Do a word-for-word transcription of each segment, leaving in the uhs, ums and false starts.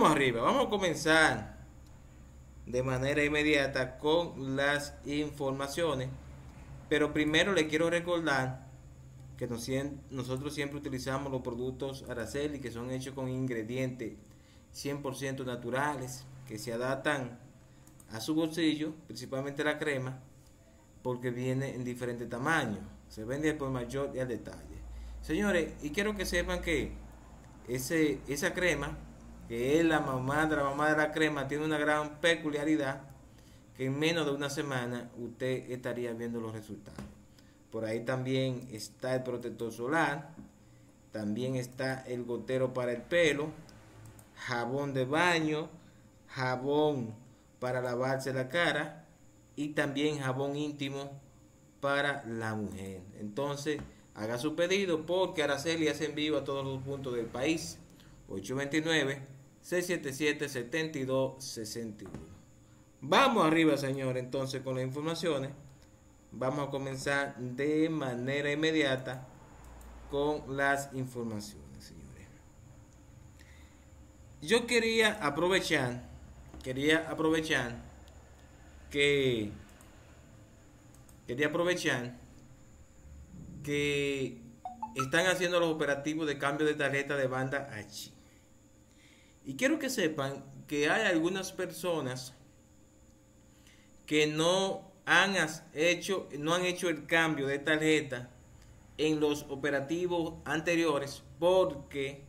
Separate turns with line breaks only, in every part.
vamos arriba, vamos a comenzar de manera inmediata con las informaciones. Pero primero le quiero recordar que nos, nosotros siempre utilizamos los productos Araceli, que son hechos con ingredientes cien por ciento naturales, que se adaptan a su bolsillo, principalmente la crema, porque viene en diferentes tamaños. Se vende por mayor y al detalle. Señores, y quiero que sepan que ese, esa crema, que es la mamá de la mamá de la crema, tiene una gran peculiaridad, que en menos de una semana usted estaría viendo los resultados. Por ahí también está el protector solar, también está el gotero para el pelo, jabón de baño, jabón para lavarse la cara y también jabón íntimo para la mujer. Entonces haga su pedido porque Araceli hace envío a todos los puntos del país. Ocho dos nueve, seis siete siete, siete dos seis uno. Vamos arriba, señor, entonces con las informaciones. Vamos a comenzar de manera inmediata con las informaciones, señores. Yo quería aprovechar, quería aprovechar que, quería aprovechar que están haciendo los operativos de cambio de tarjeta de banda H. Y quiero que sepan que hay algunas personas que no han hecho, no han hecho el cambio de tarjeta en los operativos anteriores porque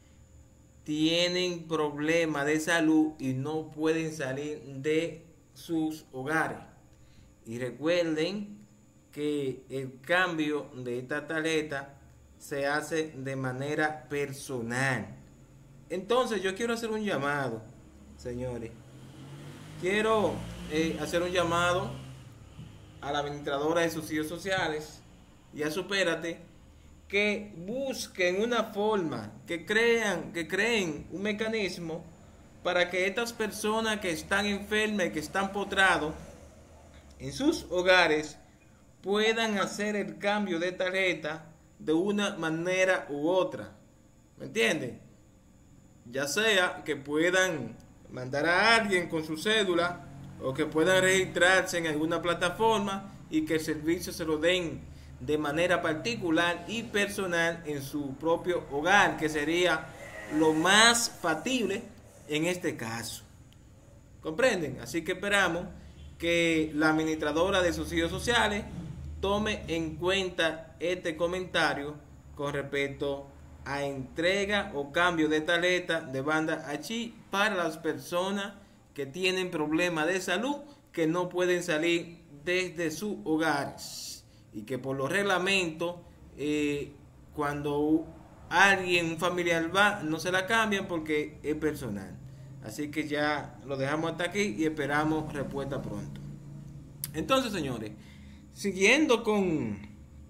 tienen problemas de salud y no pueden salir de sus hogares. Y recuerden que el cambio de esta tarjeta se hace de manera personal. Entonces yo quiero hacer un llamado, señores. Quiero eh, hacer un llamado a la administradora de subsidios sociales y a Supérate, que busquen una forma, que crean, que creen un mecanismo para que estas personas que están enfermas y que están postrados en sus hogares puedan hacer el cambio de tarjeta de una manera u otra. ¿Me entienden? Ya sea que puedan mandar a alguien con su cédula o que puedan registrarse en alguna plataforma y que el servicio se lo den de manera particular y personal en su propio hogar, que sería lo más factible en este caso. ¿Comprenden? Así que esperamos que la administradora de subsidios sociales tome en cuenta este comentario con respecto a entrega o cambio de tarjeta de banda H para las personas que tienen problemas de salud, que no pueden salir desde sus hogares y que por los reglamentos eh, cuando alguien, un familiar va, no se la cambian porque es personal. Así que ya lo dejamos hasta aquí y esperamos respuesta pronto. Entonces, señores, siguiendo con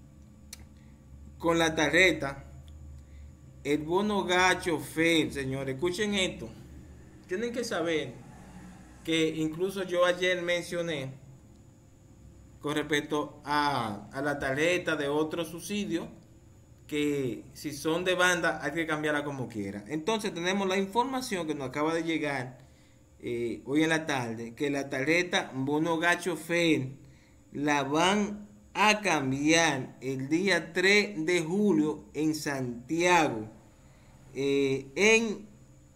con la tarjeta, el bono gacho F E D, señores, escuchen esto. Tienen que saber que incluso yo ayer mencioné con respecto a, a la tarjeta de otro subsidio, que si son de banda hay que cambiarla como quiera. Entonces tenemos la información que nos acaba de llegar eh, hoy en la tarde, que la tarjeta bono gacho F E D la van a cambiar el día tres de julio en Santiago, eh, en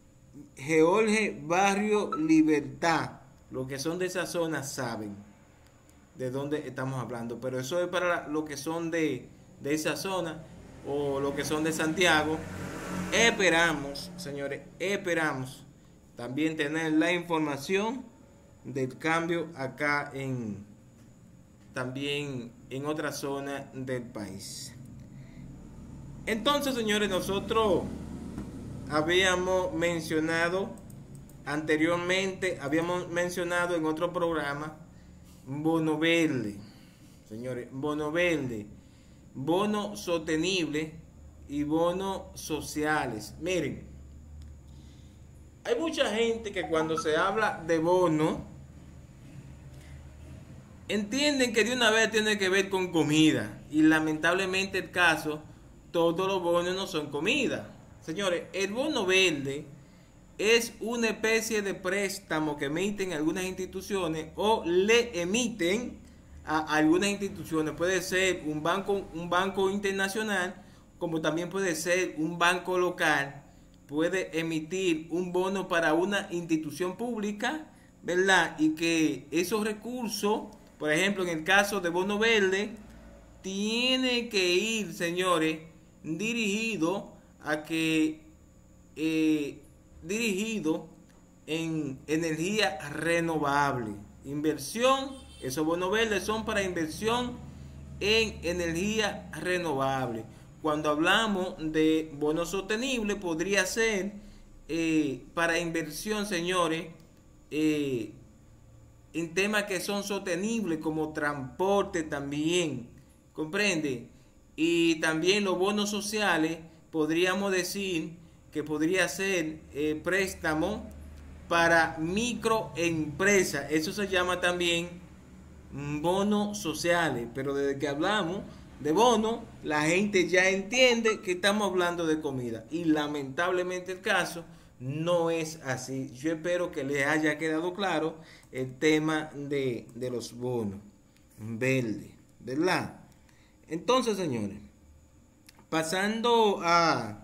George Barrio Libertad. Los que son de esa zona saben de dónde estamos hablando, pero eso es para los que son de, de esa zona o los que son de Santiago. Esperamos, señores, esperamos también tener la información del cambio acá en también en otra zona del país. Entonces, señores, nosotros habíamos mencionado anteriormente, habíamos mencionado en otro programa bono verde, señores, bono verde, bono sostenible y bonos sociales. Miren, hay mucha gente que cuando se habla de bono entienden que de una vez tiene que ver con comida, y lamentablemente el caso, todos los bonos no son comida. Señores, el bono verde es una especie de préstamo que emiten algunas instituciones o le emiten a algunas instituciones. Puede ser un banco, un banco internacional, como también puede ser un banco local. Puede emitir un bono para una institución pública, ¿verdad? Y que esos recursos, por ejemplo, en el caso de bono verde, tiene que ir, señores, dirigido a que eh, dirigido en energía renovable. Inversión, esos bonos verdes son para inversión en energía renovable. Cuando hablamos de bonos sostenibles, podría ser eh, para inversión, señores, eh, en temas que son sostenibles, como transporte también, ¿comprende? Y también los bonos sociales, podríamos decir que podría ser eh, préstamo para microempresas. Eso se llama también bonos sociales. Pero desde que hablamos de bonos, la gente ya entiende que estamos hablando de comida. Y lamentablemente el caso no es así. Yo espero que les haya quedado claro el tema de, de los bonos verdes, ¿verdad? Entonces, señores, pasando a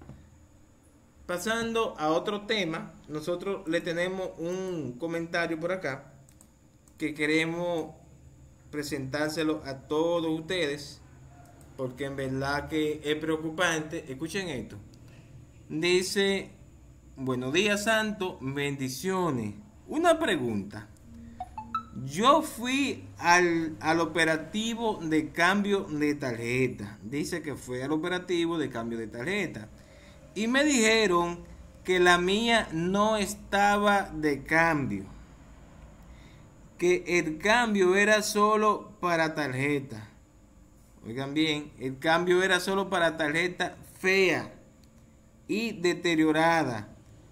pasando a otro tema, nosotros le tenemos un comentario por acá que queremos presentárselo a todos ustedes, porque en verdad que es preocupante. Escuchen esto. Dice: buenos días, Santo, bendiciones. Una pregunta. Yo fui al, al operativo de cambio de tarjeta. Dice que fue al operativo de cambio de tarjeta. Y me dijeron que la mía no estaba de cambio. Que el cambio era solo para tarjeta. Oigan bien, el cambio era solo para tarjeta fea y deteriorada.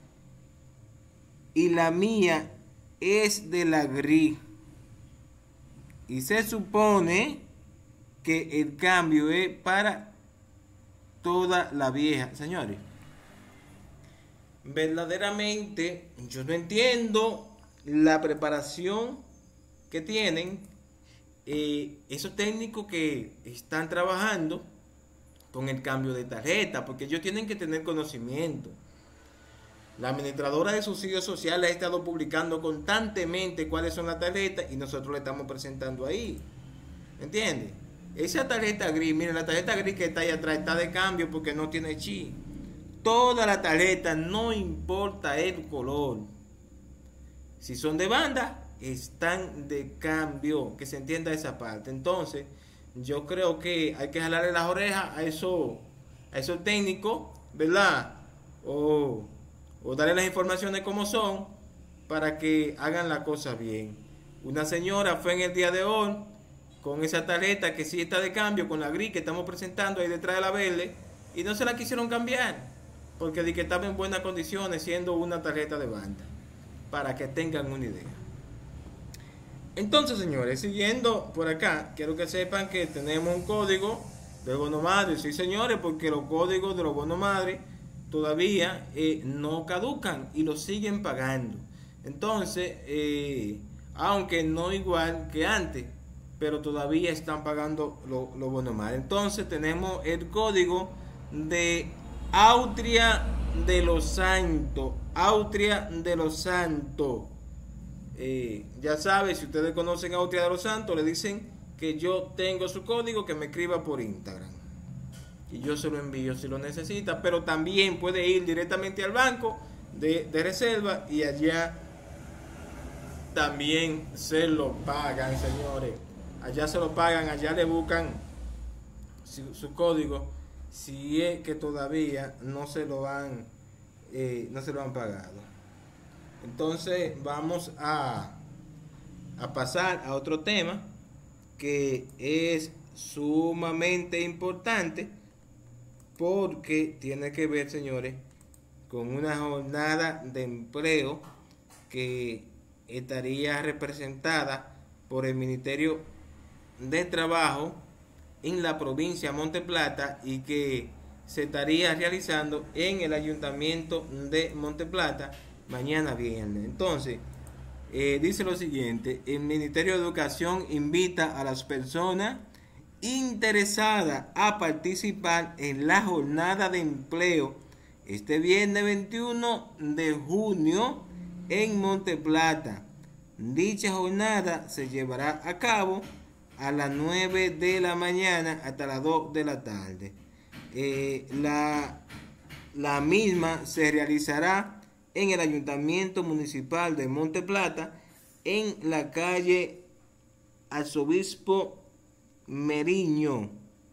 Y la mía es de la gris. Y se supone que el cambio es para toda la vieja. Señores, verdaderamente yo no entiendo la preparación que tienen eh, esos técnicos que están trabajando con el cambio de tarjeta, porque ellos tienen que tener conocimiento. La administradora de subsidios sociales ha estado publicando constantemente cuáles son las tarjetas y nosotros le estamos presentando ahí. ¿Entiendes? Esa tarjeta gris, miren, la tarjeta gris que está ahí atrás está de cambio porque no tiene chip. Toda la tarjeta, no importa el color. Si son de banda, están de cambio. Que se entienda esa parte. Entonces, yo creo que hay que jalarle las orejas a esos, a esos técnicos, ¿verdad? O... o darle las informaciones como son para que hagan la cosa bien. Una señora fue en el día de hoy con esa tarjeta que sí está de cambio, con la gris que estamos presentando ahí detrás de la verde, y no se la quisieron cambiar porque di que estaba en buenas condiciones siendo una tarjeta de banda, para que tengan una idea. Entonces, señores, siguiendo por acá, quiero que sepan que tenemos un código de bono madre. Sí, señores, porque los códigos de los bonos madre todavía eh, no caducan y lo siguen pagando. Entonces, eh, aunque no igual que antes, pero todavía están pagando los lo bonos madre. Entonces tenemos el código de Austria de los Santos. Austria de los Santos. Eh, ya sabe, si ustedes conocen a Austria de los Santos, le dicen que yo tengo su código, que me escriba por Instagram y yo se lo envío si lo necesita. Pero también puede ir directamente al banco de, de reserva y allá también se lo pagan, señores. Allá se lo pagan, allá le buscan su, su código, si es que todavía no se lo han eh, no se lo han pagado. Entonces vamos a, a pasar a otro tema que es sumamente importante, porque tiene que ver, señores, con una jornada de empleo que estaría representada por el Ministerio de Trabajo en la provincia de Monte Plata y que se estaría realizando en el Ayuntamiento de Monteplata mañana viernes. Entonces, eh, dice lo siguiente: el Ministerio de Educación invita a las personas interesadas a participar en la jornada de empleo este viernes veintiuno de junio en Monteplata. Dicha jornada se llevará a cabo a las nueve de la mañana hasta las dos de la tarde. Eh, la, la misma se realizará en el Ayuntamiento Municipal de Monteplata, en la calle Arzobispo Meriño,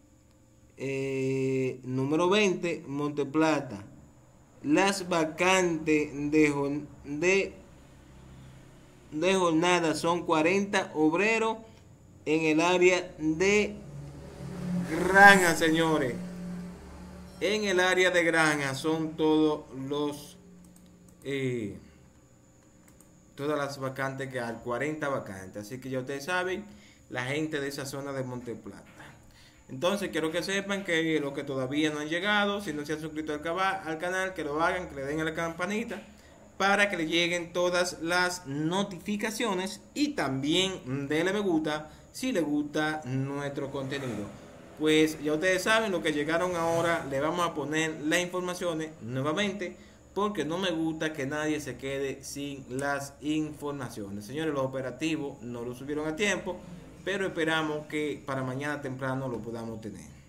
eh, número veinte, Monteplata. Las vacantes de, de, de jornada son cuarenta obreros en el área de granja, señores. En el área de granja son todos los eh, todas las vacantes que hay, cuarenta vacantes. Así que ya ustedes saben, la gente de esa zona de Monteplata. Entonces quiero que sepan que los que todavía no han llegado, si no se han suscrito al, al canal, que lo hagan, que le den a la campanita para que le lleguen todas las notificaciones, y también denle me gusta si les gusta nuestro contenido. Pues ya ustedes saben, lo que llegaron ahora, le vamos a poner las informaciones nuevamente, porque no me gusta que nadie se quede sin las informaciones. Señores, los operativos no lo subieron a tiempo, pero esperamos que para mañana temprano lo podamos tener.